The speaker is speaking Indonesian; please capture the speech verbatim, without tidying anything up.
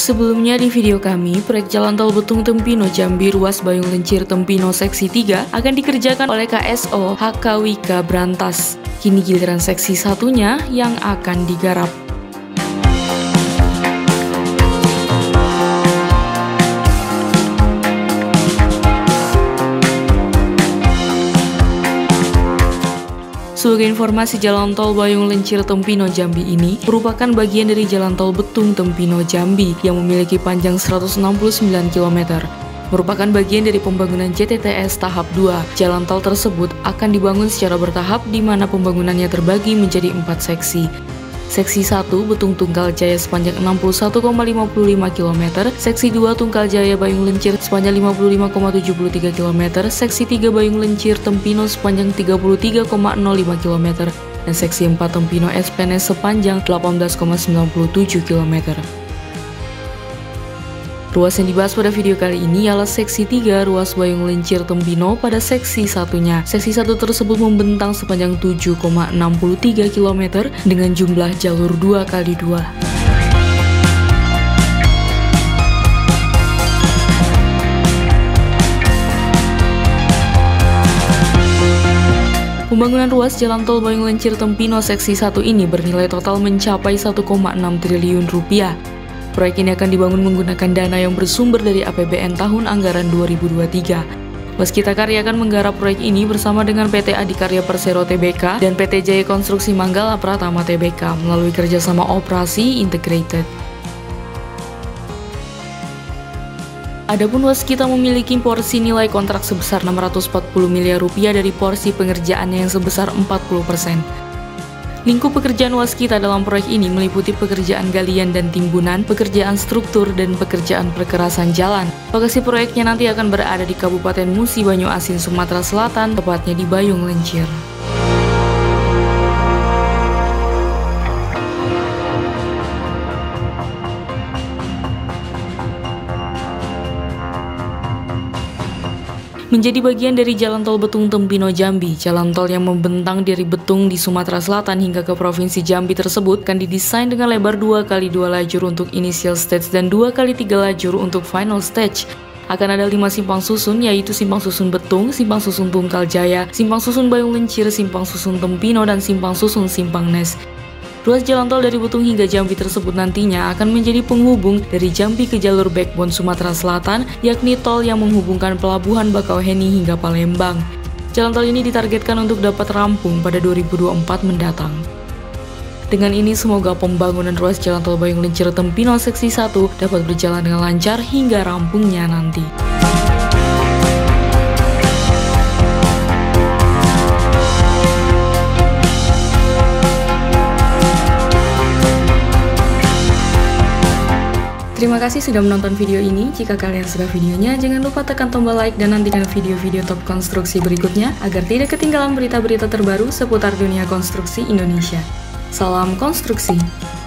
Sebelumnya di video kami, proyek Jalan Tol Betung Tempino Jambi ruas Bayung Lencir Tempino seksi tiga akan dikerjakan oleh K S O H K Wika Brantas. Kini giliran seksi satunya yang akan digarap. Sebagai informasi, Jalan Tol Bayung Lencir Tempino Jambi ini merupakan bagian dari Jalan Tol Betung Tempino Jambi yang memiliki panjang seratus enam puluh sembilan kilometer. Merupakan bagian dari pembangunan J T T S tahap dua. Jalan tol tersebut akan dibangun secara bertahap di mana pembangunannya terbagi menjadi empat seksi. Seksi satu Betung Tunggal Jaya sepanjang enam puluh satu koma lima lima kilometer, Seksi dua Tunggal Jaya Bayung Lencir sepanjang lima puluh lima koma tujuh tiga kilometer, Seksi tiga Bayung Lencir Tempino sepanjang tiga puluh tiga koma nol lima kilometer, dan Seksi empat Tempino S P N S sepanjang delapan belas koma sembilan tujuh kilometer. Ruas yang dibahas pada video kali ini ialah Seksi tiga ruas Bayung Lencir Tempino pada seksi satunya. Seksi satu tersebut membentang sepanjang tujuh koma enam tiga kilometer dengan jumlah jalur dua kali dua. Pembangunan ruas Jalan Tol Bayung Lencir Tempino seksi satu ini bernilai total mencapai satu koma enam triliun rupiah. Proyek ini akan dibangun menggunakan dana yang bersumber dari A P B N tahun anggaran dua ribu dua puluh tiga. Waskita Karya akan menggarap proyek ini bersama dengan P T Adikarya Persero T B K dan P T Jaya Konstruksi Manggala Pratama T B K melalui kerjasama operasi integrated. Adapun waskita memiliki porsi nilai kontrak sebesar enam ratus empat puluh miliar rupiah dari porsi pengerjaannya yang sebesar empat puluh persen. Lingkup pekerjaan waskita dalam proyek ini meliputi pekerjaan galian dan timbunan, pekerjaan struktur, dan pekerjaan perkerasan jalan. Lokasi proyeknya nanti akan berada di Kabupaten Musi Banyu Asin, Sumatera Selatan, tepatnya di Bayung Lencir. Menjadi bagian dari Jalan Tol Betung Tempino Jambi, jalan tol yang membentang dari Betung di Sumatera Selatan hingga ke Provinsi Jambi tersebut akan didesain dengan lebar dua kali dua lajur untuk initial stage dan dua kali tiga lajur untuk final stage. Akan ada lima simpang susun, yaitu Simpang Susun Betung, Simpang Susun Tunggal Jaya, Simpang Susun Bayung Lencir, Simpang Susun Tempino, dan Simpang Susun Simpang Nes. Ruas jalan tol dari Betung hingga Jambi tersebut nantinya akan menjadi penghubung dari Jambi ke jalur backbone Sumatera Selatan, yakni tol yang menghubungkan Pelabuhan Bakauheni hingga Palembang. Jalan tol ini ditargetkan untuk dapat rampung pada dua ribu dua puluh empat mendatang. Dengan ini semoga pembangunan ruas jalan tol Bayung Lencir Tempino seksi satu dapat berjalan dengan lancar hingga rampungnya nanti. Terima kasih sudah menonton video ini. Jika kalian suka videonya, jangan lupa tekan tombol like dan nantikan video-video top konstruksi berikutnya agar tidak ketinggalan berita-berita terbaru seputar dunia konstruksi Indonesia. Salam konstruksi!